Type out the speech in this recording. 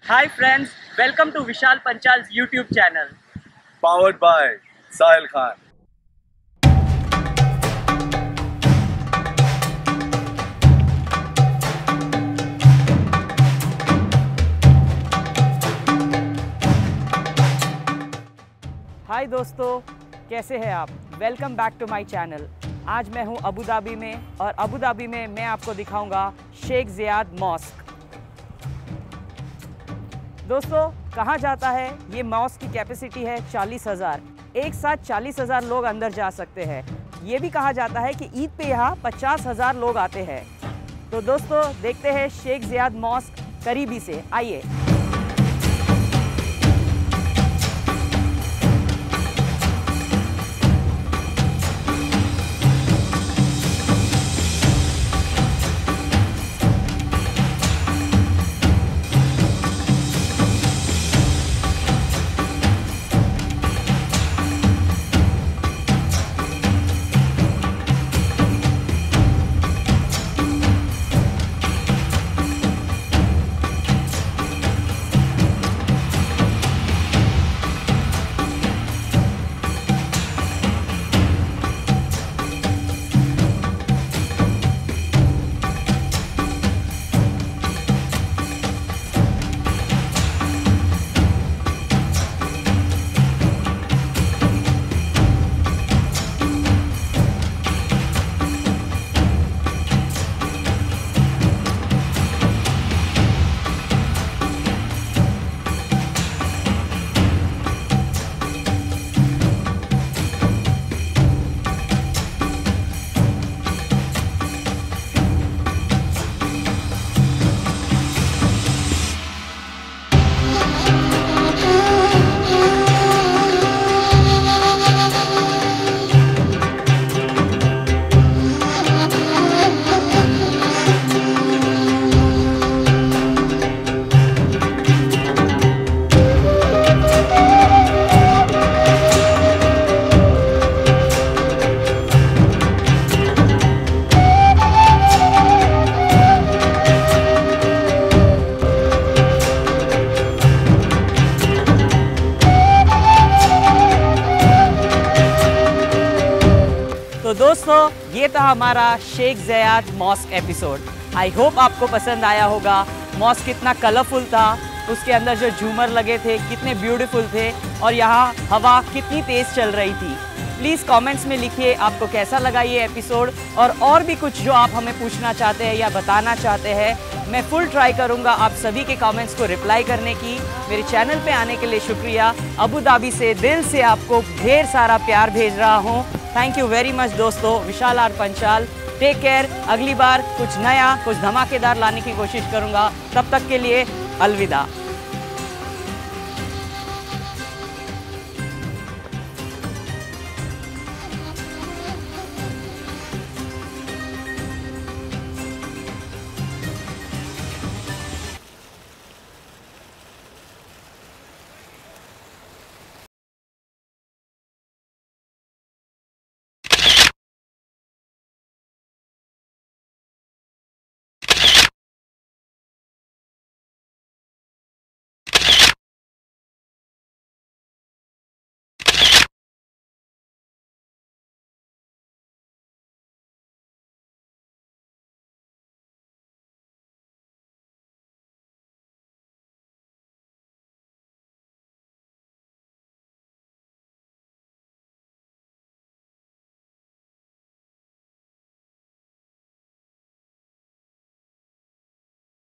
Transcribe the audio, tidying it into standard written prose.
Hi friends, welcome to Vishal Panchal's YouTube channel. Powered by Sahil Khan. हाय दोस्तों, कैसे हैं आप? Welcome back to my channel. आज मैं हूं अबू धाबी में और अबू धाबी में मैं आपको दिखाऊंगा शेख ज़ियाद मॉस्क। दोस्तों, कहा जाता है ये मॉस्क की कैपेसिटी है 40,000। एक साथ 40,000 लोग अंदर जा सकते हैं। ये भी कहा जाता है कि ईद पे यहाँ 50,000 लोग आते हैं। तो दोस्तों, देखते हैं शेख ज़ियाद मॉस्क करीबी से। आइए। तो दोस्तों, ये था हमारा Sheikh Zayed mosque episode. I hope आपको पसंद आया होगा। मॉस्क कितना कलरफुल था, उसके अंदर जो झूमर लगे थे कितने ब्यूटीफुल थे, और यहाँ हवा कितनी तेज़ चल रही थी। प्लीज़ कमेंट्स में लिखिए आपको कैसा लगा ये एपिसोड, और भी कुछ जो आप हमें पूछना चाहते हैं या बताना चाहते हैं। मैं फुल ट्राई करूँगा आप सभी के कमेंट्स को रिप्लाई करने की। मेरे चैनल पे आने के लिए शुक्रिया। अबू धाबी से दिल से आपको ढेर सारा प्यार भेज रहा हूँ। थैंक यू वेरी मच दोस्तों। Vishal R Panchal, take care. अगली बार कुछ नया, कुछ धमाकेदार लाने की कोशिश करूँगा। तब तक के लिए अलविदा।